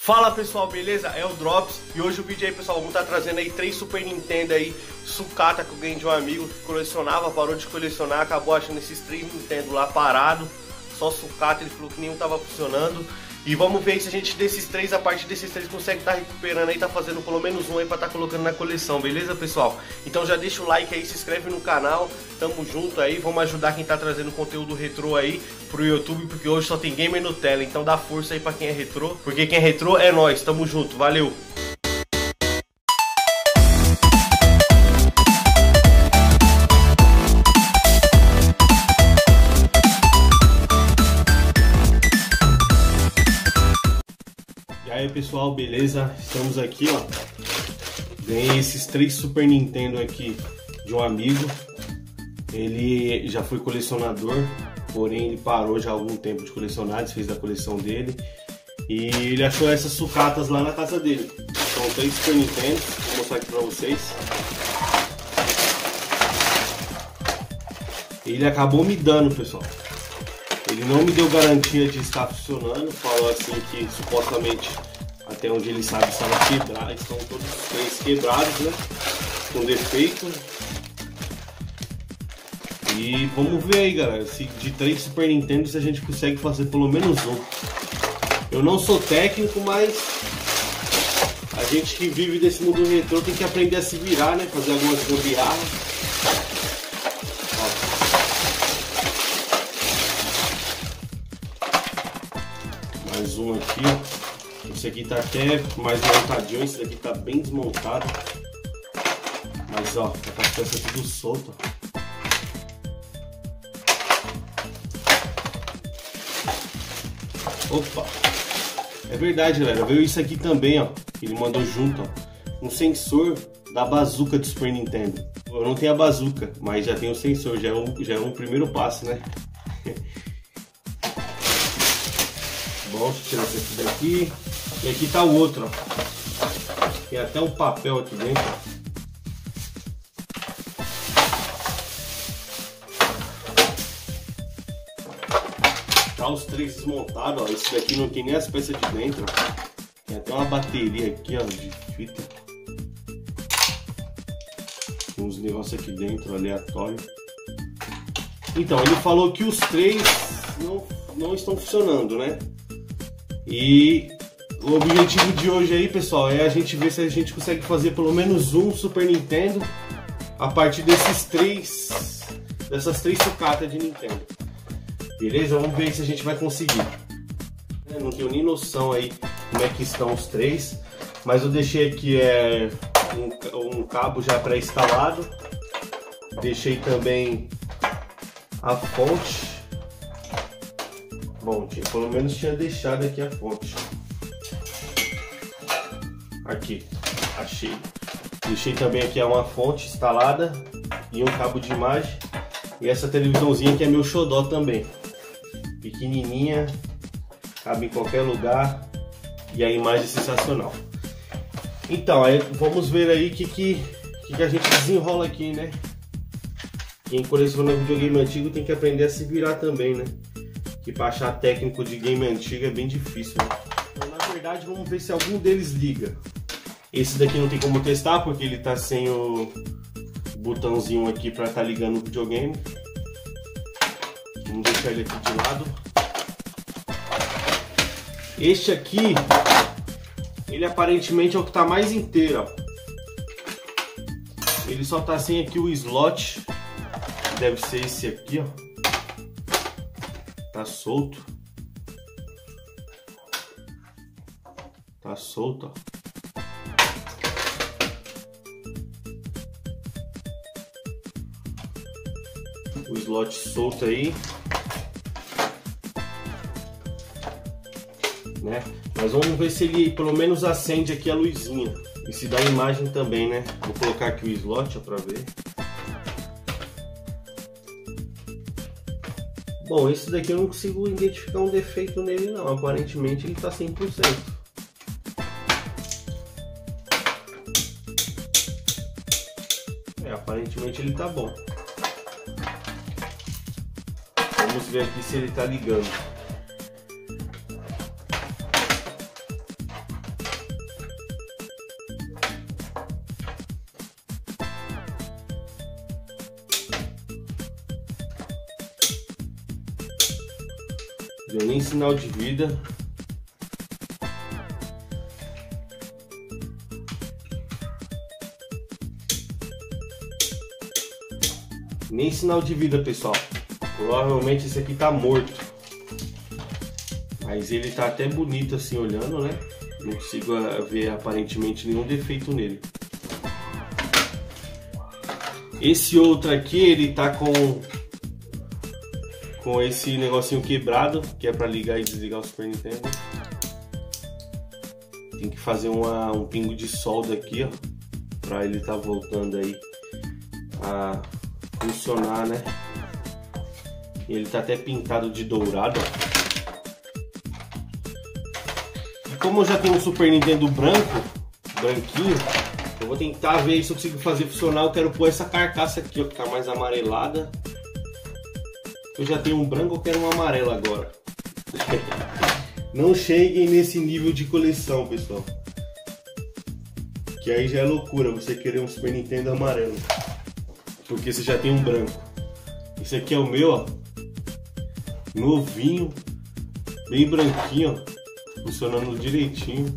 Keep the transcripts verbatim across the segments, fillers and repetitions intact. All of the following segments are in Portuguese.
Fala pessoal, beleza? É o Drops e hoje o vídeo aí, pessoal, vamos estar trazendo aí três Super Nintendo aí, sucata que eu ganhei de um amigo que colecionava, parou de colecionar, acabou achando esses três Nintendo lá parado, só sucata, ele falou que nenhum tava funcionando. E vamos ver se a gente desses três, a partir desses três, consegue estar recuperando aí, tá fazendo pelo menos um aí pra estar colocando na coleção, beleza pessoal? Então já deixa o like aí, se inscreve no canal, tamo junto aí, vamos ajudar quem tá trazendo conteúdo retrô aí pro YouTube, porque hoje só tem gamer Nutella, então dá força aí pra quem é retrô, porque quem é retrô é nós, tamo junto, valeu! E aí pessoal, beleza? Estamos aqui, ó. Ganhei esses três Super Nintendo aqui de um amigo. Ele já foi colecionador, porém ele parou já há algum tempo de colecionar, desfez da coleção dele. E ele achou essas sucatas lá na casa dele. São três Super Nintendo, vou mostrar aqui pra vocês. Ele acabou me dando, pessoal. Ele não me deu garantia de estar funcionando, falou assim que supostamente, até onde ele sabe, estava quebrado, estão todos os três quebrados, né, com defeito. E vamos ver aí, galera, se de três Super Nintendo se a gente consegue fazer pelo menos um. Eu não sou técnico, mas a gente que vive desse mundo retrô tem que aprender a se virar, né, fazer algumas gambiarras. Mais um aqui, ó. Esse aqui tá até mais montadinho, esse daqui tá bem desmontado. Mas ó, tá com as peças tudo soltas. Opa! É verdade, galera, veio isso aqui também, ó. Ele mandou junto, ó. Um sensor da bazuca do Super Nintendo. Eu não tenho a bazuca, mas já tenho o sensor, já é um, já é um primeiro passo, né? Bom, deixa eu tirar esse aqui daqui. E aqui tá o outro, ó. Tem até um papel aqui dentro. Tá os três desmontados, ó. Esse daqui não tem nem as peças de dentro. Tem até uma bateria aqui, ó, de fita. Tem uns negócios aqui dentro, aleatório. Então, ele falou que os três não, não estão funcionando, né? E o objetivo de hoje aí, pessoal, é a gente ver se a gente consegue fazer pelo menos um Super Nintendo a partir desses três, dessas três sucatas de Nintendo. Beleza? Vamos ver se a gente vai conseguir. Eu não tenho nem noção aí como é que estão os três, mas eu deixei aqui é, um, um cabo já pré-instalado. Deixei também a fonte. Bom, tinha, pelo menos tinha deixado aqui a fonte. Aqui, achei. Deixei também aqui uma fonte instalada e um cabo de imagem. E essa televisãozinha que é meu xodó também. Pequenininha, cabe em qualquer lugar e a imagem é sensacional. Então, aí vamos ver aí o que, que, que, que a gente desenrola aqui, né? Quem coleciona videogame antigo tem que aprender a se virar também, né? Que para achar técnico de game antigo é bem difícil, né? Então, na verdade, vamos ver se algum deles liga. Esse daqui não tem como testar porque ele tá sem o botãozinho aqui para estar tá ligando o videogame. Vamos deixar ele aqui de lado. Este aqui, ele aparentemente é o que tá mais inteiro, ó. Ele só tá sem aqui o slot. Deve ser esse aqui, ó. Tá solto. Tá solto, ó. O slot solto aí. Né? Mas vamos ver se ele pelo menos acende aqui a luzinha. E se dá imagem também, né? Vou colocar aqui o slot, ó, pra ver. Bom, esse daqui eu não consigo identificar um defeito nele não, aparentemente ele está cem por cento. É, aparentemente ele está bom. Vamos ver aqui se ele está ligando. Deu nem sinal de vida. Nem sinal de vida, pessoal. Provavelmente esse aqui tá morto. Mas ele tá até bonito assim olhando, né? Não consigo ver aparentemente nenhum defeito nele. Esse outro aqui, ele tá com com esse negocinho quebrado, que é para ligar e desligar o Super Nintendo. Tem que fazer uma, um pingo de solda aqui, ó, para ele tá voltando aí a funcionar, né? Ele tá até pintado de dourado, ó. E como eu já tenho um Super Nintendo branco, branquinho, eu vou tentar ver se eu consigo fazer funcionar. Eu quero pôr essa carcaça aqui, ó, que tá mais amarelada. Eu já tenho um branco, eu quero um amarelo agora. Não cheguem nesse nível de coleção, pessoal. Que aí já é loucura você querer um Super Nintendo amarelo. Porque você já tem um branco. Esse aqui é o meu, ó. Novinho. Bem branquinho, ó. Funcionando direitinho.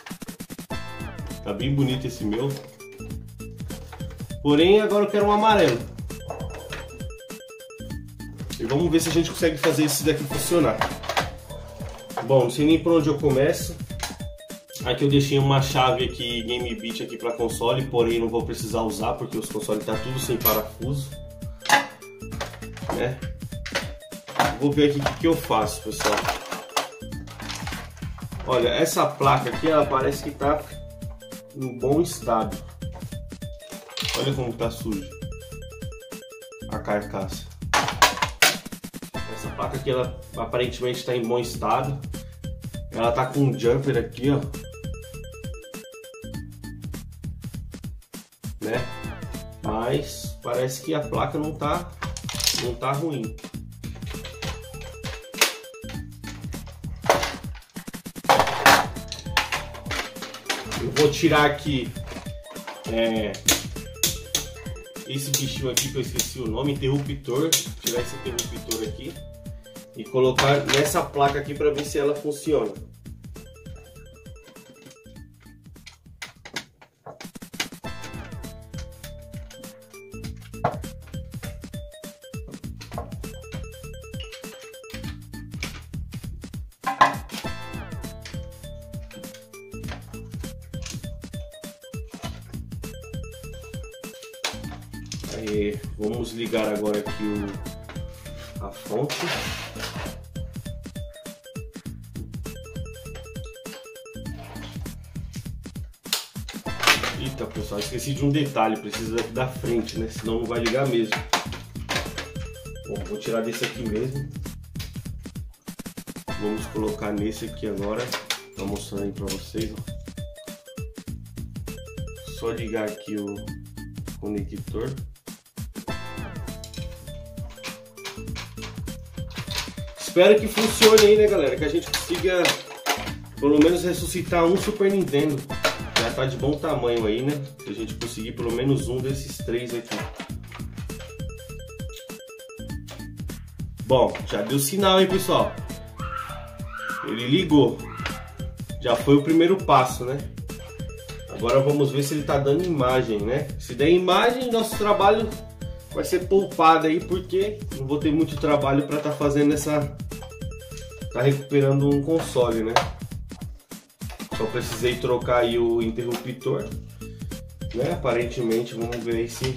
Tá bem bonito esse meu. Porém, agora eu quero um amarelo. E vamos ver se a gente consegue fazer esse daqui funcionar. Bom, não sei nem por onde eu começo. Aqui eu deixei uma chave aqui, Game Beat aqui para console, porém não vou precisar usar porque os consoles tá tudo sem parafuso, né? Vou ver aqui o que, que eu faço, pessoal. Olha, essa placa aqui, ela parece que tá em bom estado. Olha como tá sujo a carcaça. Essa placa aqui, ela aparentemente está em bom estado. Ela tá com um jumper aqui, ó, né? Mas parece que a placa não tá, não tá ruim. Eu vou tirar aqui é, esse bichinho aqui que eu esqueci o nome, interruptor. Tirar esse interruptor aqui e colocar nessa placa aqui para ver se ela funciona. Aí, vamos ligar agora aqui o, a fonte. Eita, pessoal, esqueci de um detalhe, precisa da frente, né? Senão não vai ligar mesmo. Bom, vou tirar desse aqui mesmo. Vamos colocar nesse aqui agora. Tô mostrando aí pra vocês, ó. Só ligar aqui o conector. Espero que funcione aí, né, galera? Que a gente consiga pelo menos ressuscitar um Super Nintendo. Já tá de bom tamanho aí, né? Que a gente conseguir pelo menos um desses três aqui. Bom, já deu sinal, hein, pessoal? Ele ligou. Já foi o primeiro passo, né? Agora vamos ver se ele tá dando imagem, né? Se der imagem, nosso trabalho vai ser poupado aí, porque não vou ter muito trabalho para estar tá fazendo essa... tá recuperando um console, né? Só precisei trocar aí o interruptor, né? Aparentemente, vamos ver aí se, se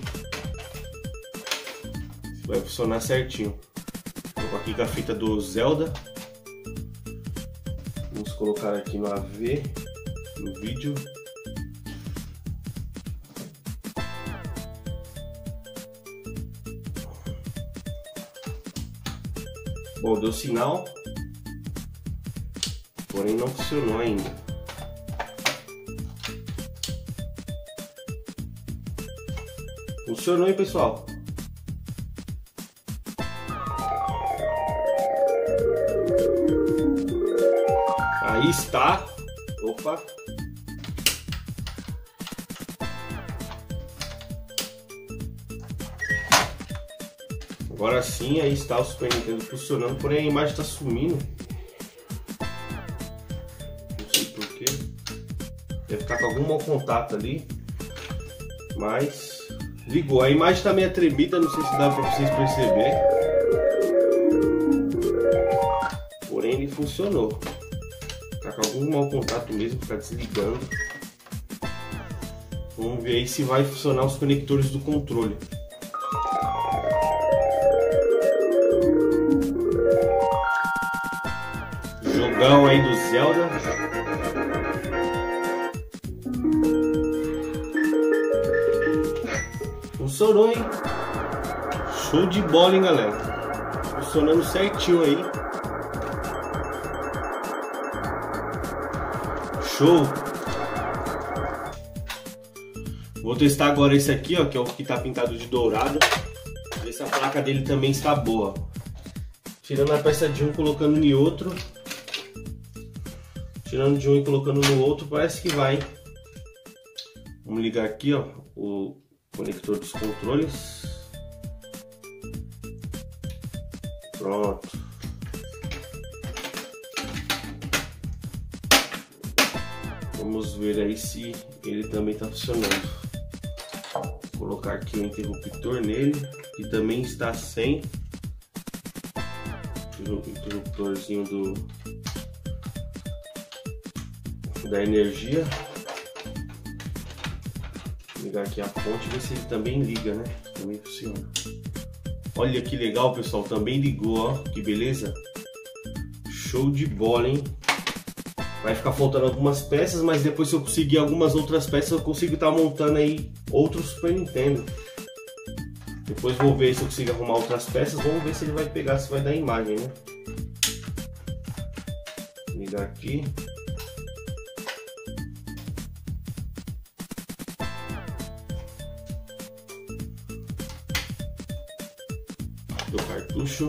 vai funcionar certinho. Estou aqui com a fita do Zelda. Vamos colocar aqui no A V, no vídeo. Bom, deu sinal, porém não funcionou ainda. Funcionou, hein, pessoal? Aí está. Opa. Agora sim, aí está o Super Nintendo funcionando, porém a imagem está sumindo. Deve ficar com algum mau contato ali. Mas ligou. A imagem tá meio tremida, não sei se dá pra vocês perceberem. Porém ele funcionou. Tá com algum mau contato mesmo, ficar desligando. Vamos ver aí se vai funcionar os conectores do controle. Jogão aí do Zelda. Funcionou, hein? Show de bola, hein, galera? Funcionando certinho aí. Show! Vou testar agora esse aqui, ó, que é o que tá pintado de dourado. Ver se a placa dele também está boa. Tirando a peça de um, colocando em outro. Tirando de um e colocando no outro, parece que vai. Vamos ligar aqui, ó, o conector dos controles. Pronto. Vamos ver aí se ele também está funcionando. Vou colocar aqui o interruptor nele, que também está sem. O interruptorzinho do da energia. Vou ligar aqui a fonte, ver se ele também liga, né? Também funciona. Olha que legal, pessoal, também ligou, ó, que beleza. Show de bola, hein? Vai ficar faltando algumas peças, mas depois, se eu conseguir algumas outras peças, eu consigo estar montando aí outro Super Nintendo. Depois vou ver se eu consigo arrumar outras peças. Vamos ver se ele vai pegar, se vai dar imagem, né? Vou ligar aqui. Do cartucho.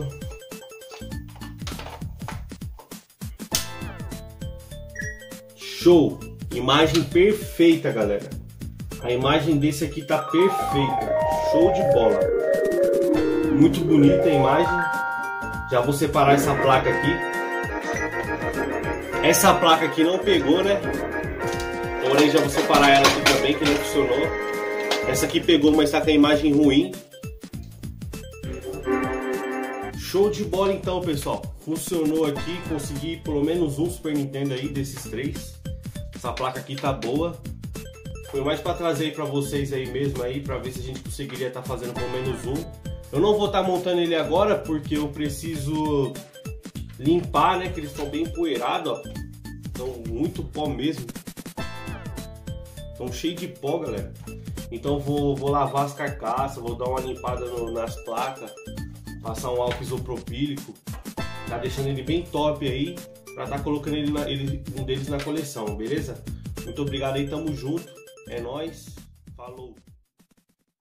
Show! Imagem perfeita, galera. A imagem desse aqui tá perfeita. Show de bola. Muito bonita a imagem. Já vou separar essa placa aqui. Essa placa aqui não pegou, né? Porém já vou separar ela aqui também, que não funcionou. Essa aqui pegou, mas tá com a imagem ruim. Show de bola então, pessoal. Funcionou aqui, consegui pelo menos um Super Nintendo aí desses três. Essa placa aqui tá boa. Foi mais para trazer aí para vocês aí mesmo aí, para ver se a gente conseguiria estar tá fazendo pelo menos um. Eu não vou estar tá montando ele agora porque eu preciso limpar, né? Que eles estão bem empoeirados, ó. Estão muito pó mesmo. Estão cheios de pó, galera. Então vou, vou lavar as carcaças, vou dar uma limpada no, nas placas, passar um álcool isopropílico, tá deixando ele bem top aí, pra tá colocando ele, na, ele um deles na coleção, beleza? Muito obrigado aí, tamo junto, é nóis, falou!